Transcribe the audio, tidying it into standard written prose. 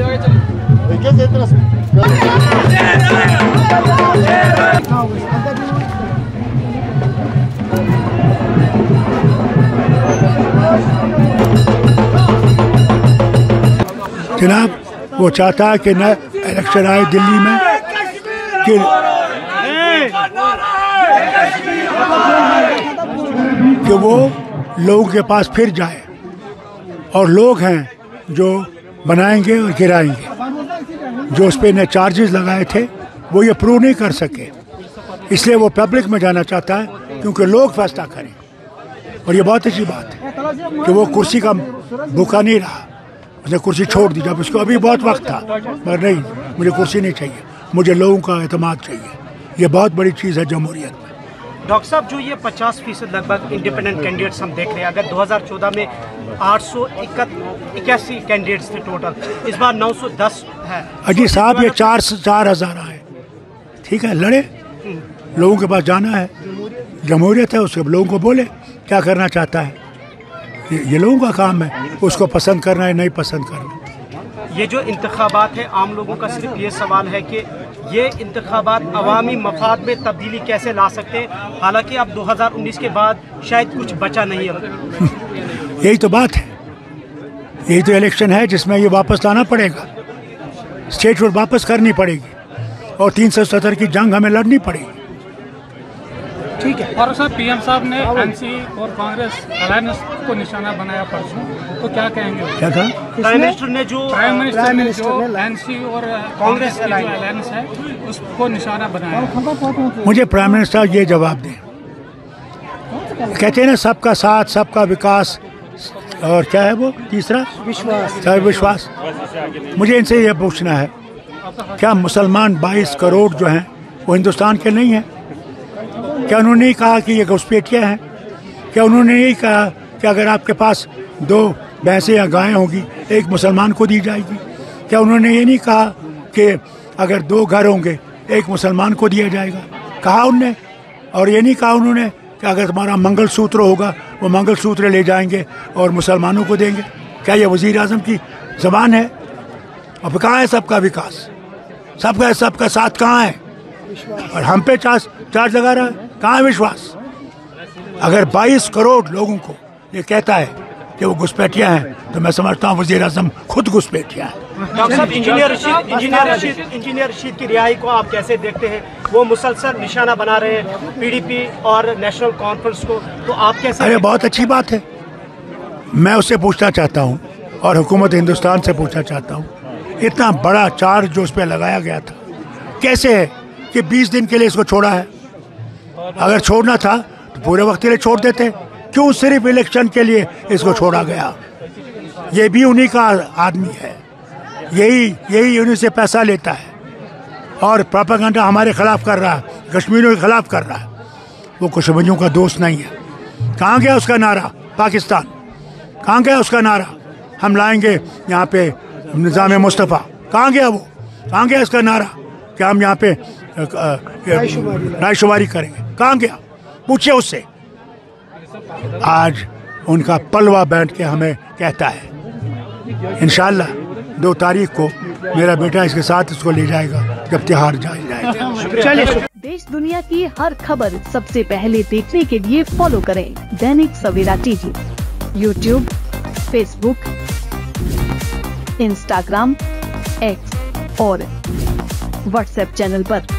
जनाब, वो चाहता है कि न इलेक्शन आए दिल्ली में कि वो लोगों के पास फिर जाए, और लोग हैं जो बनाएंगे और गिराएंगे। जो उस पर ने चार्जेस लगाए थे वो ये प्रूव नहीं कर सके, इसलिए वो पब्लिक में जाना चाहता है क्योंकि लोग फैसला करें। और ये बहुत अच्छी बात है कि वो कुर्सी का भूखा नहीं रहा, उसने कुर्सी छोड़ दी जब उसको अभी बहुत वक्त था, मगर नहीं, मुझे कुर्सी नहीं चाहिए, मुझे लोगों का एतमाद चाहिए। ये बहुत बड़ी चीज़ है जमहूरियत में। डॉक्टर साहब, जो ये 50% लगभग इंडिपेंडेंट कैंडिडेट्स हम देख रहे हैं, अगर 2014 में 881 कैंडिडेट्स थे टोटल, इस बार 910 है। अजी साहब, ये 4,000 आए, ठीक है, लड़े, लोगों के पास जाना है, जमहूरियत है, उसके लोगों को बोले क्या करना चाहता है। ये लोगों का काम है, उसको पसंद करना है नहीं पसंद करना। ये जो इंतखाबात है, आम लोगों का सिर्फ ये सवाल है कि ये इंतखाबात अवामी मफाद में तब्दीली कैसे ला सकते हैं, हालांकि अब 2019 के बाद शायद कुछ बचा नहीं है। यही तो बात है, यही तो इलेक्शन है जिसमें ये वापस लाना पड़ेगा, स्टेटहुड वापस करनी पड़ेगी और 370 की जंग हमें लड़नी पड़ेगी। ठीक है। और सर, पीएम साहब ने एनसी और कांग्रेस अलायंस को निशाना बनाया परसों, तो क्या कहेंगे? क्या कहा? प्राइम मिनिस्टर ने जो एनसी और कांग्रेस की जो अलायंस है उसको निशाना बनाया। मुझे प्राइम मिनिस्टर ये जवाब दें, कहते हैं ना सबका साथ सबका विकास, और क्या है वो तीसरा? विश्वास। मुझे इनसे ये पूछना है, क्या मुसलमान 22 करोड़ जो हैं वो हिंदुस्तान के नहीं हैं? क्या उन्होंने नहीं कहा कि ये घुसपैठियाँ हैं? क्या उन्होंने नहीं कहा कि अगर आपके पास 2 भैंसें या गायें होंगी, एक मुसलमान को दी जाएगी? क्या उन्होंने ये नहीं कहा कि अगर 2 घर होंगे, एक मुसलमान को दिया जाएगा? कहा उनने। और ये नहीं कहा उन्होंने कि अगर तुम्हारा मंगलसूत्र होगा, वो मंगलसूत्र ले जाएंगे और मुसलमानों को देंगे? क्या ये वज़ीर आज़म की ज़बान है? अब कहाँ है सबका विकास, सबका साथ कहाँ है? और हम पे चार्ज लगा रहा है, कहाँ विश्वास? अगर 22 करोड़ लोगों को ये कहता है कि वो घुसपैठिया हैं, तो मैं समझता हूँ वज़ीर आज़म खुद घुसपैठिया है। डॉक्टर साहब, इंजीनियर रशीद की रिहाई को आप कैसे देखते हैं? वो मुसलसल निशाना बना रहे हैं पीडीपी और नेशनल कॉन्फ्रेंस को, तो आप कैसे? अरे बहुत अच्छी बात है। मैं उससे पूछना चाहता हूँ और हुकूमत हिंदुस्तान से पूछना चाहता हूँ, इतना बड़ा चार्ज जो उस पर लगाया गया था, कैसे है कि 20 दिन के लिए इसको छोड़ा है? अगर छोड़ना था तो पूरे वक्त के लिए छोड़ देते, क्यों सिर्फ इलेक्शन के लिए इसको छोड़ा गया? ये भी उन्हीं का आदमी है, यही उन्हीं से पैसा लेता है और प्रोपेगेंडा हमारे खिलाफ कर रहा है, कश्मीरियों के खिलाफ कर रहा है। वो कश्मीरियों का दोस्त नहीं है। कहाँ गया उसका नारा? पाकिस्तान कहाँ गया उसका नारा? हम लाएंगे यहाँ पे निज़ाम मुस्तफ़ा, कहाँ गया वो? कहाँ गया इसका नारा कि हम यहाँ पे रायशुमारी करेंगे? कहाँ गया? पूछिए उससे। आज उनका पलवा बैठ के हमें कहता है। इंशाअल्लाह 2 तारीख को मेरा बेटा इसके साथ इसको ले जाएगा जब त्योहार जाएगा। चलिए, देश दुनिया की हर खबर सबसे पहले देखने के लिए फॉलो करें Dainik Savera TV, YouTube, Facebook, Instagram, X और व्हाट्सएप चैनल पर।